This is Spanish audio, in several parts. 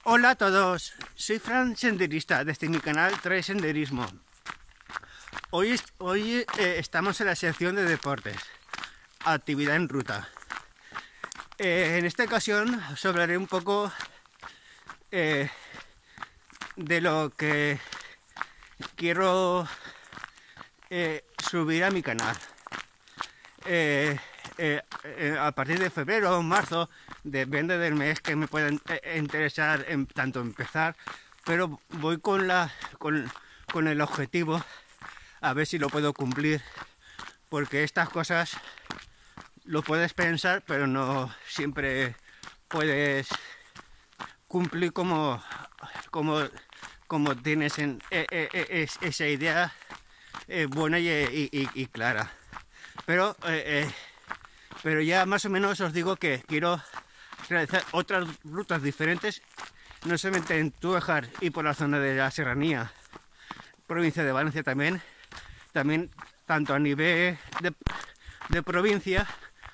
Hola a todos, soy Fran Senderista desde mi canal Trae Senderismo. Hoy estamos en la sección de deportes, actividad en ruta. En esta ocasión os hablaré un poco de lo que quiero subir a mi canal. A partir de febrero o marzo, depende del mes que me pueda interesar en tanto empezar, pero voy con el objetivo a ver si lo puedo cumplir, porque estas cosas lo puedes pensar, pero no siempre puedes cumplir como tienes esa idea buena y clara. Pero ya más o menos os digo que quiero realizar otras rutas diferentes, no solamente en Tújar y por la zona de la Serranía, provincia de Valencia también tanto a nivel de provincia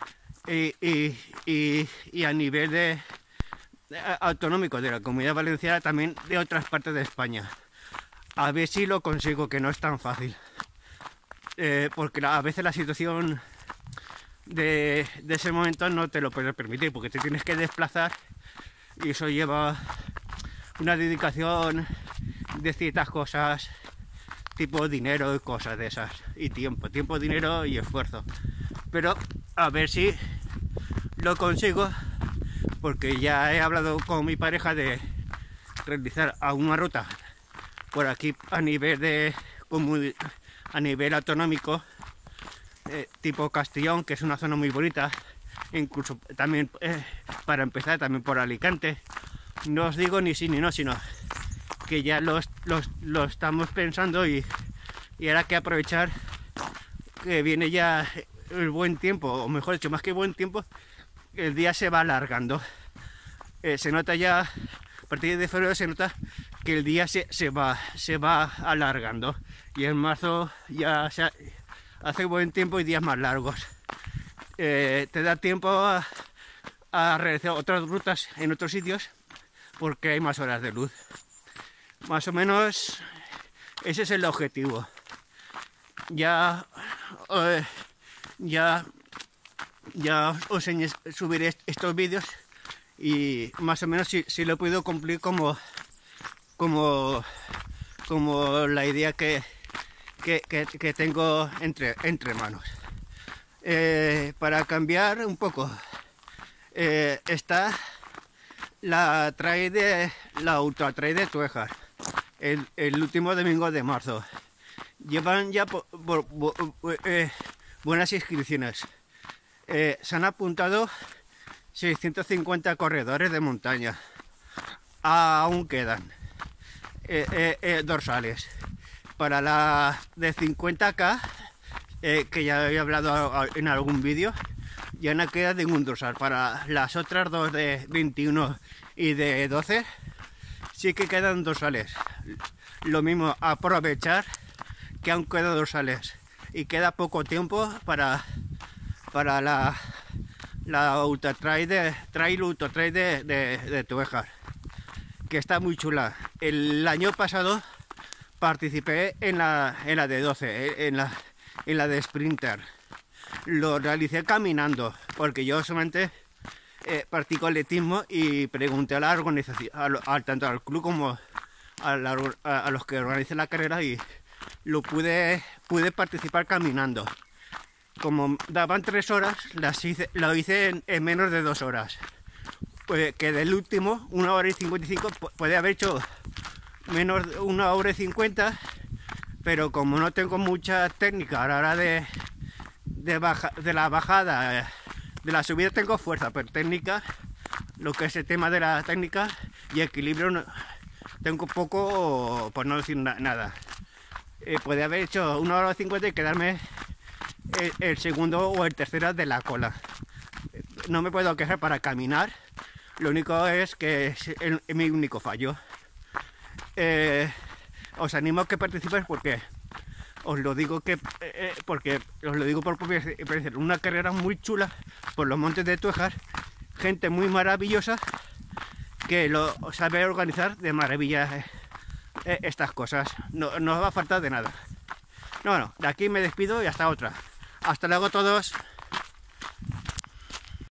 y a nivel de autonómico de la Comunidad Valenciana, también de otras partes de España. A ver si lo consigo, que no es tan fácil. Porque a veces la situación de ese momento no te lo puedes permitir, porque te tienes que desplazar y eso lleva una dedicación de ciertas cosas, tipo dinero y cosas de esas, y tiempo, dinero y esfuerzo. Pero a ver si lo consigo, porque ya he hablado con mi pareja de realizar alguna ruta por aquí a nivel autonómico, tipo Castellón, que es una zona muy bonita, incluso también para empezar también por Alicante. No os digo ni sí ni no, sino que ya lo estamos pensando y ahora que aprovechar que viene ya el buen tiempo, o mejor dicho, más que buen tiempo, el día se va alargando. Se nota ya, a partir de febrero se nota que el día se va alargando, y en marzo ya hace buen tiempo y días más largos. Te da tiempo a realizar otras rutas en otros sitios porque hay más horas de luz. Más o menos ese es el objetivo. Ya os subiré estos vídeos y más o menos si lo puedo cumplir como la idea que tengo entre manos. Para cambiar un poco, está la Ultra Trail de Tújar, el último domingo de marzo. Llevan ya buenas inscripciones. Se han apuntado 650 corredores de montaña. Aún quedan dorsales. Para la de 50K, que ya he hablado en algún vídeo, ya no queda ningún dorsal. Para las otras dos de 21 y de 12 sí que quedan dorsales. Lo mismo, aprovechar que aún quedan dorsales y queda poco tiempo para la Ultra Trail de Tújar, que está muy chula. El año pasado participé en la de 12, en la de Sprinter. Lo realicé caminando, porque yo solamente practico atletismo, y pregunté a la organización, tanto al club como a los que organizan la carrera, y pude participar caminando. Como daban 3 horas, lo hice en menos de 2 horas. Pues que del último, 1 hora y 55, puede haber hecho menos de 1 hora y 50, pero como no tengo mucha técnica a la hora de la bajada, de la subida tengo fuerza, pero técnica, lo que es el tema de la técnica y equilibrio, tengo poco, por no decir nada. Puede haber hecho 1 hora y 50 y quedarme el segundo o el tercero de la cola. No me puedo quejar para caminar, lo único es que es mi único fallo. Os animo a que participéis, porque os lo digo por propia experiencia. Una carrera muy chula por los montes de Tújar, gente muy maravillosa que lo sabe organizar de maravilla estas cosas. No nos va a faltar de nada. No, bueno, de aquí me despido y hasta otra. Hasta luego todos.